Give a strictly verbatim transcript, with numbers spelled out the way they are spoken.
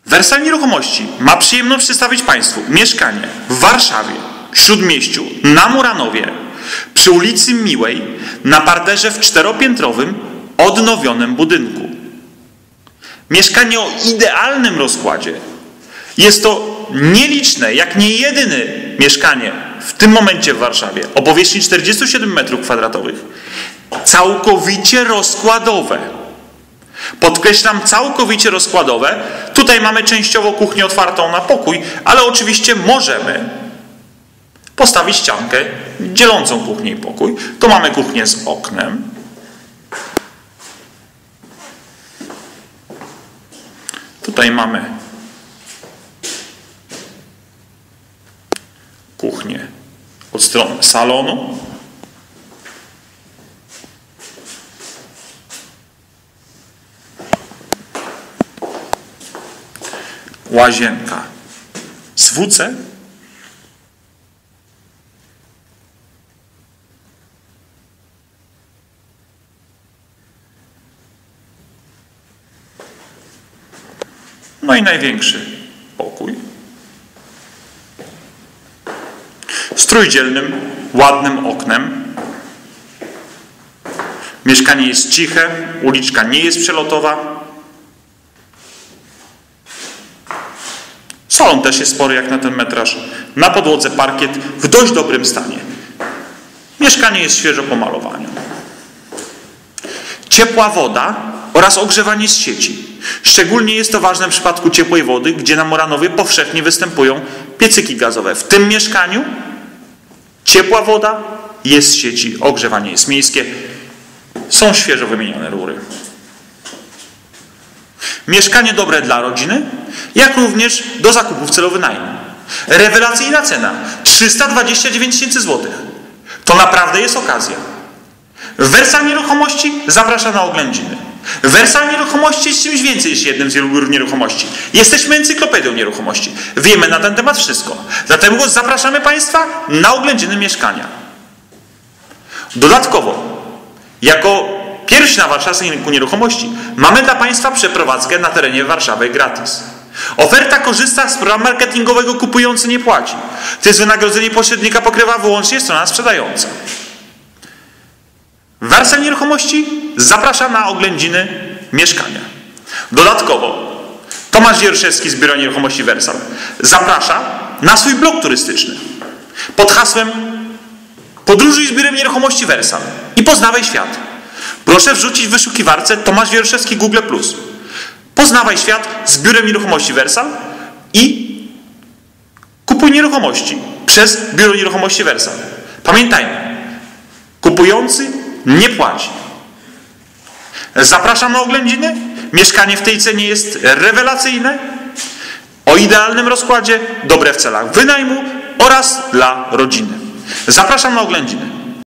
Wersal Nieruchomości ma przyjemność przedstawić Państwu mieszkanie w Warszawie, Śródmieściu, na Muranowie, przy ulicy Miłej, na parterze w czteropiętrowym, odnowionym budynku. Mieszkanie o idealnym rozkładzie. Jest to nieliczne, jak nie jedyne mieszkanie w tym momencie w Warszawie o powierzchni czterdziestu siedmiu metrów kwadratowych. Całkowicie rozkładowe. Podkreślam, całkowicie rozkładowe. Tutaj mamy częściowo kuchnię otwartą na pokój, ale oczywiście możemy postawić ściankę dzielącą kuchnię i pokój. Tu mamy kuchnię z oknem. Tutaj mamy kuchnię od strony salonu. Łazienka z W C. No i największy pokój. Z trójdzielnym, ładnym oknem. Mieszkanie jest ciche, uliczka nie jest przelotowa. Salon też jest spory jak na ten metraż. Na podłodze parkiet w dość dobrym stanie. Mieszkanie jest świeżo po malowaniu. Ciepła woda oraz ogrzewanie z sieci. Szczególnie jest to ważne w przypadku ciepłej wody, gdzie na Muranowie powszechnie występują piecyki gazowe. W tym mieszkaniu ciepła woda, jest z sieci, ogrzewanie jest miejskie, są świeżo wymienione rury. Mieszkanie dobre dla rodziny, jak również do zakupu w celu wynajmu. Rewelacyjna cena trzysta dwadzieścia dziewięć tysięcy złotych. To naprawdę jest okazja. Wersal Nieruchomości zaprasza na oględziny. Wersal Nieruchomości jest czymś więcej niż jednym z wielu nieruchomości. Jesteśmy encyklopedią nieruchomości. Wiemy na ten temat wszystko. Dlatego zapraszamy Państwa na oględziny mieszkania. Dodatkowo, jako pierwsi na warszawskim rynku nieruchomości, mamy dla Państwa przeprowadzkę na terenie Warszawy gratis. Oferta korzysta z programu marketingowego Kupujący nie płaci. To jest wynagrodzenie pośrednika pokrywa wyłącznie strona sprzedająca. Wersal Nieruchomości zaprasza na oględziny mieszkania. Dodatkowo Tomasz Wieruszewski z Biura Nieruchomości Wersal zaprasza na swój blog turystyczny pod hasłem Podróżuj z Biurem Nieruchomości Wersal i poznawaj świat. Proszę wrzucić w wyszukiwarce Tomasz Wieruszewski Google plus. Poznawaj świat z Biurem Nieruchomości Wersal i kupuj nieruchomości przez Biuro Nieruchomości Wersal. Pamiętajmy, kupujący nie płaci. Zapraszam na oględziny. Mieszkanie w tej cenie jest rewelacyjne, o idealnym rozkładzie, dobre w celach wynajmu oraz dla rodziny. Zapraszam na oględziny.